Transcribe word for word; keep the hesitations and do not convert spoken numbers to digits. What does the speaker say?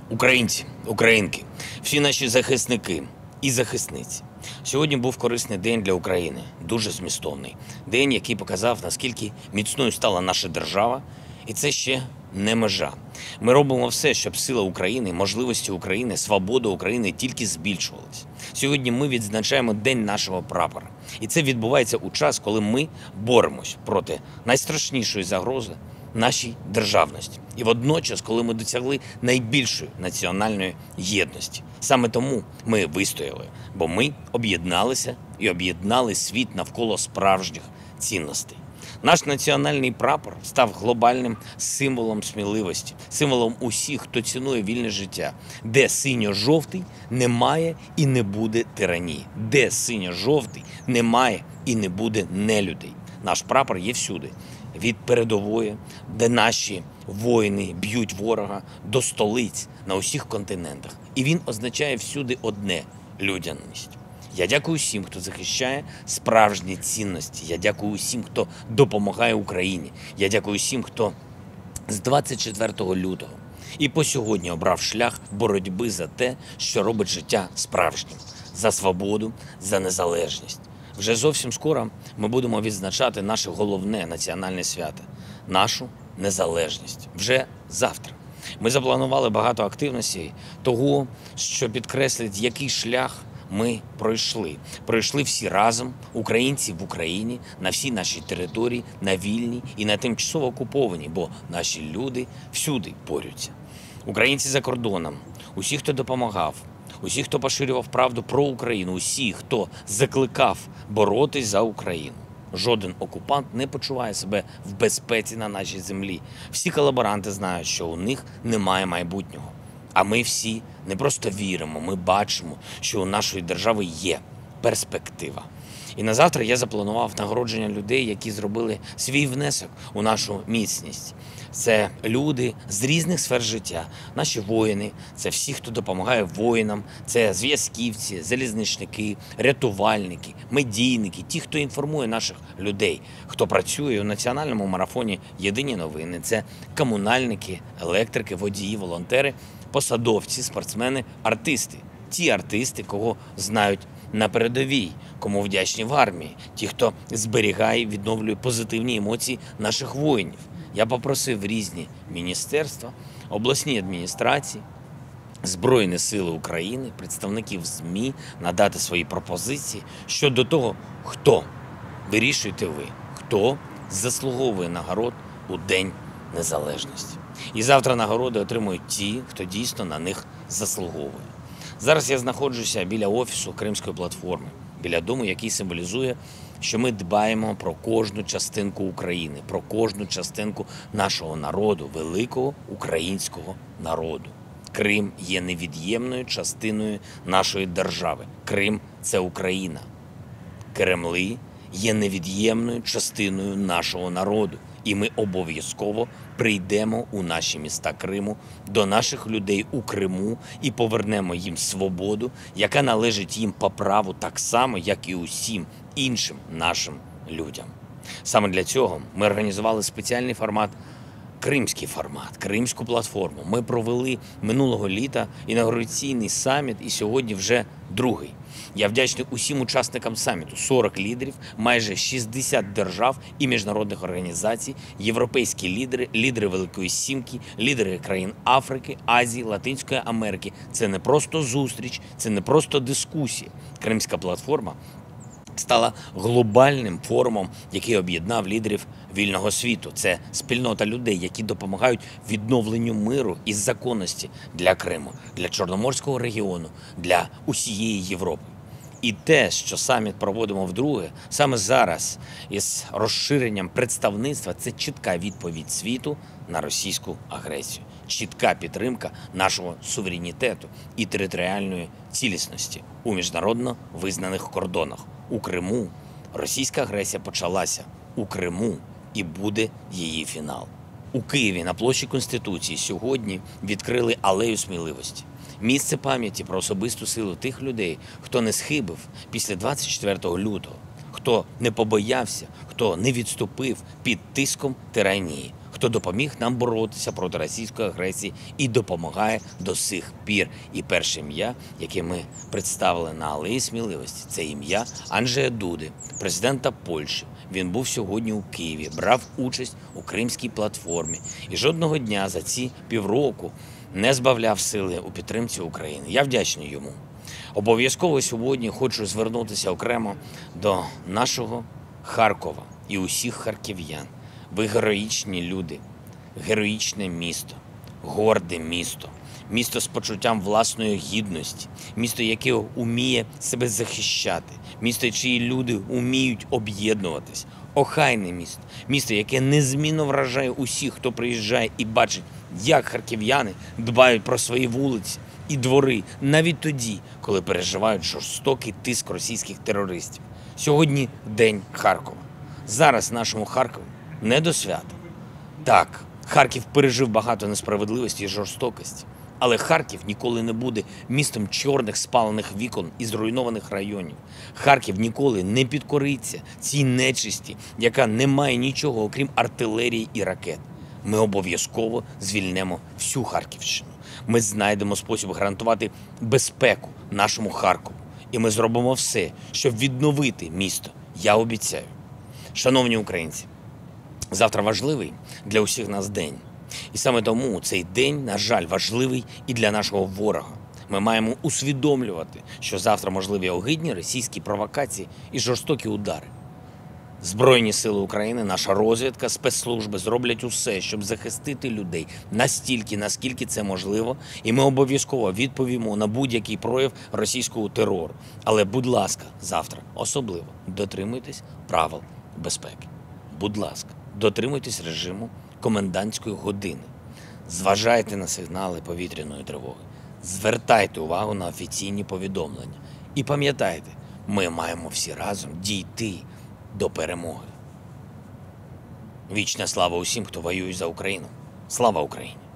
Українці, українки, всі наші захисники і захисниці. Сьогодні був корисний день для України, дуже змістовний. День, який показав, наскільки міцною стала наша держава. І це ще не межа. Ми робимо все, щоб сила України, можливості України, свобода України тільки збільшувалась. Сьогодні ми відзначаємо День нашого прапора. І це відбувається у час, коли ми боремось проти найстрашнішої загрози нашій державності. І водночас, коли ми досягли найбільшої національної єдності. Саме тому ми вистояли, бо ми об'єдналися і об'єднали світ навколо справжніх цінностей. Наш національний прапор став глобальним символом сміливості, символом усіх, хто цінує вільне життя, де синьо-жовтий немає і не буде тиранії, де синьо-жовтий немає і не буде нелюдей. Наш прапор є всюди, від передової, де наші воїни б'ють ворога, до столиць на усіх континентах. І він означає всюди одне – людяність. Я дякую всім, хто захищає справжні цінності. Я дякую всім, хто допомагає Україні. Я дякую всім, хто з двадцять четвертого лютого і по сьогодні обрав шлях боротьби за те, що робить життя справжнім. За свободу, за незалежність. Вже зовсім скоро ми будемо відзначати наше головне національне свято – нашу незалежність. Вже завтра. Ми запланували багато активностей того, що підкреслить, який шлях ми пройшли. Пройшли всі разом, українці в Україні, на всій нашій території, на вільній і на тимчасово окупованій, бо наші люди всюди борються. Українці за кордоном, усі, хто допомагав, усі, хто поширював правду про Україну, усі, хто закликав боротись за Україну. Жоден окупант не почуває себе в безпеці на нашій землі. Всі колаборанти знають, що у них немає майбутнього. А ми всі не просто віримо, ми бачимо, що у нашої держави є перспектива. І на завтра я запланував нагородження людей, які зробили свій внесок у нашу міцність. Це люди з різних сфер життя, наші воїни, це всі, хто допомагає воїнам, це зв'язківці, залізничники, рятувальники, медійники, ті, хто інформує наших людей, хто працює у національному марафоні «Єдині новини». Це комунальники, електрики, водії, волонтери, посадовці, спортсмени, артисти. Ті артисти, кого знають на передовій, кому вдячні в армії, ті, хто зберігає і відновлює позитивні емоції наших воїнів. Я попросив різні міністерства, обласні адміністрації, Збройні сили України, представників ЗМІ надати свої пропозиції щодо того, хто, вирішуєте ви, хто заслуговує нагород у День Незалежності. І завтра нагороди отримують ті, хто дійсно на них заслуговує. Зараз я знаходжуся біля офісу Кримської платформи, біля дому, який символізує, що ми дбаємо про кожну частинку України, про кожну частинку нашого народу, великого українського народу. Крим є невід'ємною частиною нашої держави. Крим – це Україна. Кремли є невід'ємною частиною нашого народу. І ми обов'язково прийдемо у наші міста Криму, до наших людей у Криму і повернемо їм свободу, яка належить їм по праву так само, як і усім іншим нашим людям. Саме для цього ми організували спеціальний формат, кримський формат, Кримську платформу. Ми провели минулого літа інаугураційний саміт і сьогодні вже другий. Я вдячний усім учасникам саміту, сорок лідерів, майже шістдесят держав і міжнародних організацій, європейські лідери, лідери Великої Сімки, лідери країн Африки, Азії, Латинської Америки. Це не просто зустріч, це не просто дискусія. Кримська платформа стала глобальним форумом, який об'єднав лідерів вільного світу. Це спільнота людей, які допомагають відновленню миру і законності для Криму, для Чорноморського регіону, для усієї Європи. І те, що саміт проводимо вдруге, саме зараз, із розширенням представництва, це чітка відповідь світу на російську агресію. Чітка підтримка нашого суверенітету і територіальної цілісності у міжнародно визнаних кордонах. У Криму російська агресія почалася. У Криму і буде її фінал. У Києві на площі Конституції сьогодні відкрили алею сміливості. Місце пам'яті про особисту силу тих людей, хто не схибив після двадцять четвертого лютого, хто не побоявся, хто не відступив під тиском тиранії, хто допоміг нам боротися проти російської агресії і допомагає до сих пір. І перше ім'я, яке ми представили на Алеї Сміливості, це ім'я Анджея Дуди, президента Польщі. Він був сьогодні у Києві, брав участь у Кримській платформі і жодного дня за ці півроку не збавляв сили у підтримці України. Я вдячний йому. Обов'язково сьогодні хочу звернутися окремо до нашого Харкова і усіх харків'ян. Ви героїчні люди, героїчне місто, горде місто, місто з почуттям власної гідності, місто, яке уміє себе захищати, місто, чиї люди уміють об'єднуватись, охайне місто, місто, яке незмінно вражає усіх, хто приїжджає і бачить, як харків'яни дбають про свої вулиці і двори, навіть тоді, коли переживають жорстокий тиск російських терористів. Сьогодні День Харкова. Зараз нашому Харкову не до свята. Так, Харків пережив багато несправедливості і жорстокості, але Харків ніколи не буде містом чорних спалених вікон і зруйнованих районів. Харків ніколи не підкориться цій нечисті, яка не має нічого, окрім артилерії і ракет. Ми обов'язково звільнимо всю Харківщину. Ми знайдемо спосіб гарантувати безпеку нашому Харкову. І ми зробимо все, щоб відновити місто. Я обіцяю. Шановні українці, завтра важливий для усіх нас день. І саме тому цей день, на жаль, важливий і для нашого ворога. Ми маємо усвідомлювати, що завтра можливі огидні російські провокації і жорстокі удари. Збройні сили України, наша розвідка, спецслужби зроблять усе, щоб захистити людей настільки, наскільки це можливо, і ми обов'язково відповімо на будь-який прояв російського терору. Але, будь ласка, завтра особливо дотримуйтесь правил безпеки. Будь ласка, дотримуйтесь режиму комендантської години. Зважайте на сигнали повітряної тривоги. Звертайте увагу на офіційні повідомлення. І пам'ятайте, ми маємо всі разом дійти до перемоги. Вічна слава усім, хто воює за Україну. Слава Україні!